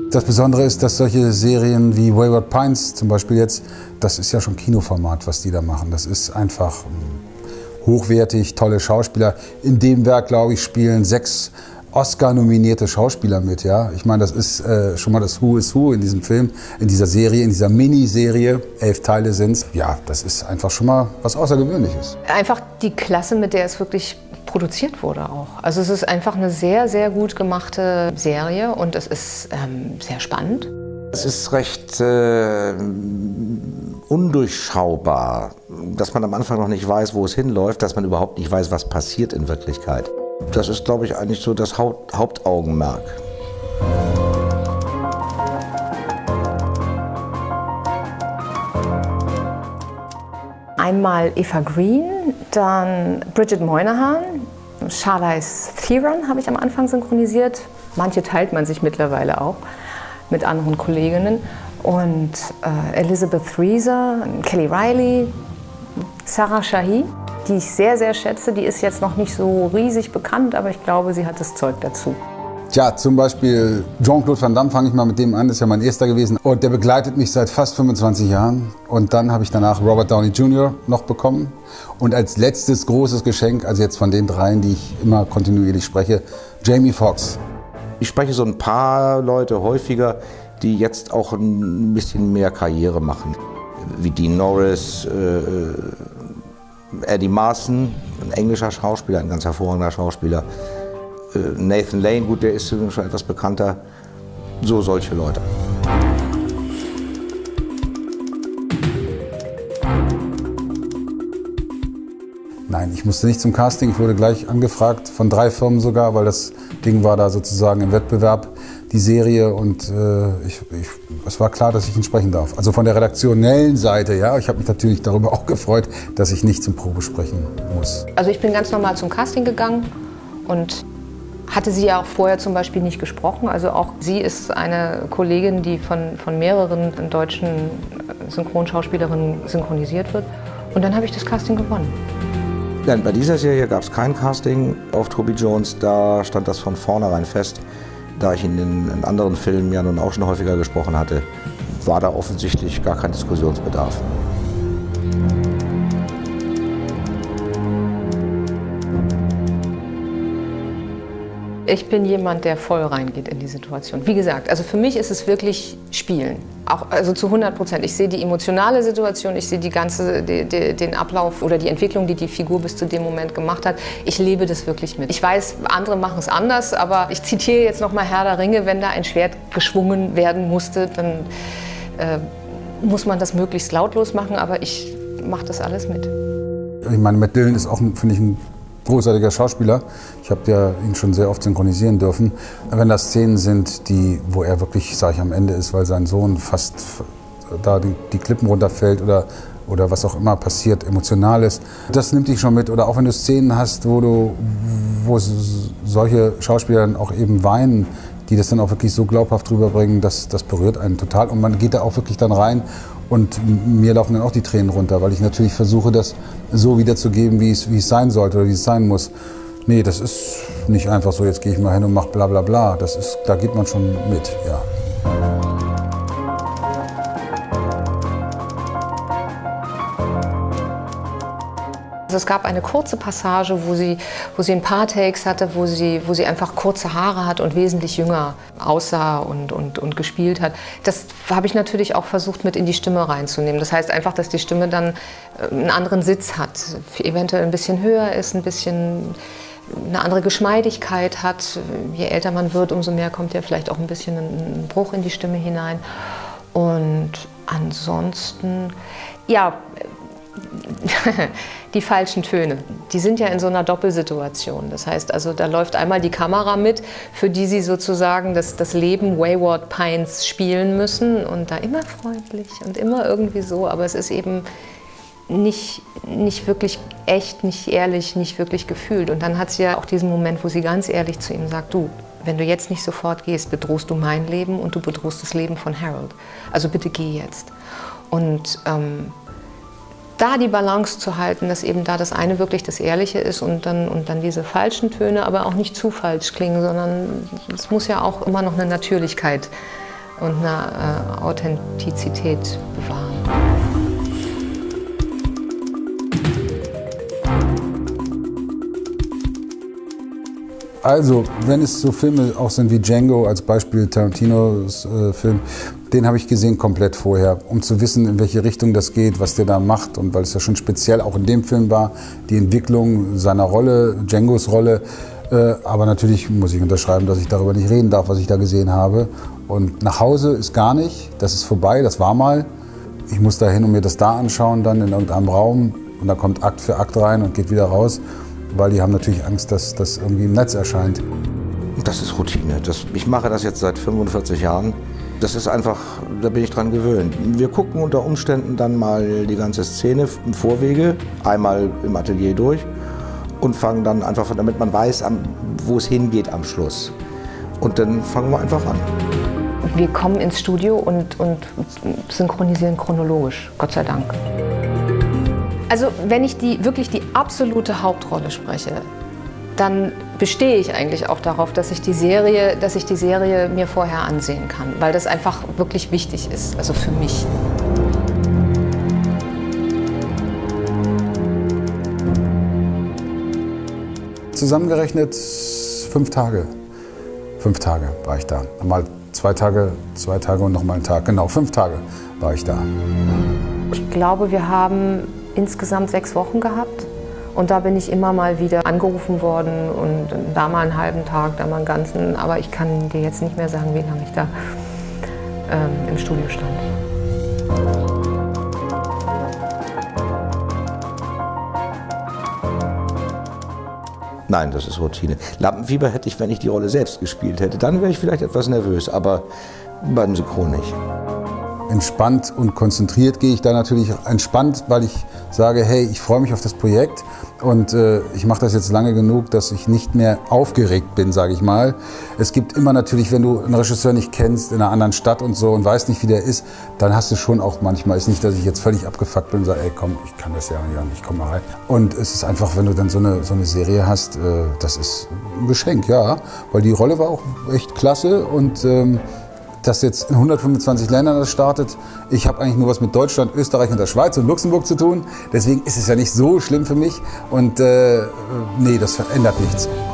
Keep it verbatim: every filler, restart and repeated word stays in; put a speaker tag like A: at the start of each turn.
A: Das Besondere ist, dass solche Serien wie Wayward Pines zum Beispiel jetzt, das ist ja schon Kinoformat, was die da machen. Das ist einfach hochwertig, tolle Schauspieler. In dem Werk, glaube ich, spielen sechs Oscar-nominierte Schauspieler mit. Ja? Ich meine, das ist äh, schon mal das Who is Who in diesem Film, in dieser Serie, in dieser Miniserie. Elf Teile sind es. Ja, das ist einfach schon mal was Außergewöhnliches.
B: Einfach die Klasse, mit der es wirklich produziert wurde auch. Also es ist einfach eine sehr, sehr gut gemachte Serie und es ist ähm, sehr spannend.
C: Es ist recht äh, undurchschaubar, dass man am Anfang noch nicht weiß, wo es hinläuft, dass man überhaupt nicht weiß, was passiert in Wirklichkeit. Das ist, glaube ich, eigentlich so das Haupt Hauptaugenmerk.
B: Einmal Eva Green, dann Bridget Moynahan, Charlize Theron habe ich am Anfang synchronisiert. Manche teilt man sich mittlerweile auch mit anderen Kolleginnen. Und äh, Elizabeth Reeser, Kelly Reilly, Sarah Shahi, die ich sehr, sehr schätze. Die ist jetzt noch nicht so riesig bekannt, aber ich glaube, sie hat das Zeug dazu.
A: Tja, zum Beispiel Jean-Claude Van Damme, fange ich mal mit dem an, das ist ja mein erster gewesen. Und der begleitet mich seit fast fünfundzwanzig Jahren. Und dann habe ich danach Robert Downey Junior noch bekommen. Und als letztes großes Geschenk, also jetzt von den dreien, die ich immer kontinuierlich spreche, Jamie Foxx.
C: Ich spreche so ein paar Leute häufiger, die jetzt auch ein bisschen mehr Karriere machen. Wie Dean Norris, äh, Eddie Marsan, ein englischer Schauspieler, ein ganz hervorragender Schauspieler. Nathan Lane, gut, der ist schon etwas bekannter. So solche Leute.
A: Nein, ich musste nicht zum Casting. Ich wurde gleich angefragt, von drei Firmen sogar, weil das Ding war da sozusagen im Wettbewerb, die Serie. Und äh, ich, ich, es war klar, dass ich ihn sprechen darf. Also von der redaktionellen Seite, ja. Ich habe mich natürlich darüber auch gefreut, dass ich nicht zum Probe sprechen muss.
B: Also ich bin ganz normal zum Casting gegangen und hatte sie ja auch vorher zum Beispiel nicht gesprochen. Also auch sie ist eine Kollegin, die von, von mehreren deutschen Synchronschauspielerinnen synchronisiert wird. Und dann habe ich das Casting gewonnen.
C: Nein, bei dieser Serie gab es kein Casting auf Toby Jones. Da stand das von vornherein fest. Da ich ihn in, in anderen Filmen ja nun auch schon häufiger gesprochen hatte, war da offensichtlich gar kein Diskussionsbedarf.
B: Ich bin jemand, der voll reingeht in die Situation. Wie gesagt, also für mich ist es wirklich Spielen. Auch, also zu hundert Prozent. Ich sehe die emotionale Situation, ich sehe die ganze, die, die, den Ablauf oder die Entwicklung, die die Figur bis zu dem Moment gemacht hat. Ich lebe das wirklich mit. Ich weiß, andere machen es anders, aber ich zitiere jetzt noch mal Herr der Ringe, wenn da ein Schwert geschwungen werden musste, dann äh, muss man das möglichst lautlos machen, aber ich mache das alles mit.
A: Ich meine, Matt Dillon ist auch, finde ich, ein großartiger Schauspieler. Ich habe ja ihn schon sehr oft synchronisieren dürfen. Wenn das Szenen sind, die, wo er wirklich, sage ich, am Ende ist, weil sein Sohn fast da die, die Klippen runterfällt oder, oder was auch immer passiert, emotional ist, das nimmt dich schon mit. Oder auch wenn du Szenen hast, wo, du, wo solche Schauspieler dann auch eben weinen, die das dann auch wirklich so glaubhaft rüberbringen, das, das berührt einen total. Und man geht da auch wirklich dann rein. Und mir laufen dann auch die Tränen runter, weil ich natürlich versuche, das so wiederzugeben, wie es, wie es sein sollte oder wie es sein muss. Nee, das ist nicht einfach so, jetzt gehe ich mal hin und mache bla bla bla. Das ist, da geht man schon mit, ja.
B: Also es gab eine kurze Passage, wo sie, wo sie ein paar Takes hatte, wo sie, wo sie einfach kurze Haare hat und wesentlich jünger aussah und, und, und gespielt hat. Das habe ich natürlich auch versucht, mit in die Stimme reinzunehmen. Das heißt einfach, dass die Stimme dann einen anderen Sitz hat, eventuell ein bisschen höher ist, ein bisschen eine andere Geschmeidigkeit hat. Je älter man wird, umso mehr kommt ja vielleicht auch ein bisschen ein Bruch in die Stimme hinein. Und ansonsten, ja, die falschen Töne. Die sind ja in so einer Doppelsituation. Das heißt also, da läuft einmal die Kamera mit, für die sie sozusagen das, das Leben Wayward Pines spielen müssen und da immer freundlich und immer irgendwie so, aber es ist eben nicht, nicht wirklich echt, nicht ehrlich, nicht wirklich gefühlt. Und dann hat sie ja auch diesen Moment, wo sie ganz ehrlich zu ihm sagt, du, wenn du jetzt nicht sofort gehst, bedrohst du mein Leben und du bedrohst das Leben von Harold. Also bitte geh jetzt. Und ähm, da die Balance zu halten, dass eben da das eine wirklich das Ehrliche ist und dann, und dann diese falschen Töne aber auch nicht zu falsch klingen, sondern es muss ja auch immer noch eine Natürlichkeit und eine äh, Authentizität bewahren.
A: Also, wenn es so Filme auch sind wie Django, als Beispiel Tarantinos äh, Film, den habe ich gesehen komplett vorher, um zu wissen, in welche Richtung das geht, was der da macht. Und weil es ja schon speziell auch in dem Film war, die Entwicklung seiner Rolle, Djangos Rolle. Äh, aber natürlich muss ich unterschreiben, dass ich darüber nicht reden darf, was ich da gesehen habe. Und nach Hause ist gar nicht, das ist vorbei, das war mal. Ich muss da hin und mir das da anschauen, dann in irgendeinem Raum. Und da kommt Akt für Akt rein und geht wieder raus. Weil die haben natürlich Angst, dass das irgendwie im Netz erscheint.
C: Das ist Routine. Das, ich mache das jetzt seit fünfundvierzig Jahren. Das ist einfach, da bin ich dran gewöhnt. Wir gucken unter Umständen dann mal die ganze Szene im Vorwege, einmal im Atelier durch und fangen dann einfach, damit man weiß, wo es hingeht am Schluss. Und dann fangen wir einfach an.
B: Wir kommen ins Studio und, und synchronisieren chronologisch, Gott sei Dank. Also wenn ich die, wirklich die absolute Hauptrolle spreche, dann bestehe ich eigentlich auch darauf, dass ich die Serie, dass ich die Serie mir vorher ansehen kann, weil das einfach wirklich wichtig ist, also für mich.
A: Zusammengerechnet fünf Tage. Fünf Tage war ich da. Mal zwei Tage, zwei Tage und noch mal einen Tag. Genau, fünf Tage war ich da.
B: Ich glaube, wir haben insgesamt sechs Wochen gehabt und da bin ich immer mal wieder angerufen worden und da mal einen halben Tag, da mal einen ganzen, aber ich kann dir jetzt nicht mehr sagen, wie lange ich da ähm, im Studio stand.
C: Nein, das ist Routine. Lampenfieber hätte ich, wenn ich die Rolle selbst gespielt hätte, dann wäre ich vielleicht etwas nervös, aber beim Synchron nicht.
A: Entspannt und konzentriert gehe ich da natürlich entspannt, weil ich sage, hey, ich freue mich auf das Projekt und äh, ich mache das jetzt lange genug, dass ich nicht mehr aufgeregt bin, sage ich mal. Es gibt immer natürlich, wenn du einen Regisseur nicht kennst, in einer anderen Stadt und so und weißt nicht, wie der ist, dann hast du schon auch manchmal, ist nicht, dass ich jetzt völlig abgefuckt bin und sage, ey komm, ich kann das ja nicht, ich komm mal rein. Und es ist einfach, wenn du dann so eine, so eine Serie hast, äh, das ist ein Geschenk, ja, weil die Rolle war auch echt klasse und ähm, dass jetzt in hundertfünfundzwanzig Ländern das startet. Ich habe eigentlich nur was mit Deutschland, Österreich und der Schweiz und Luxemburg zu tun. Deswegen ist es ja nicht so schlimm für mich. Und äh, nee, das verändert nichts.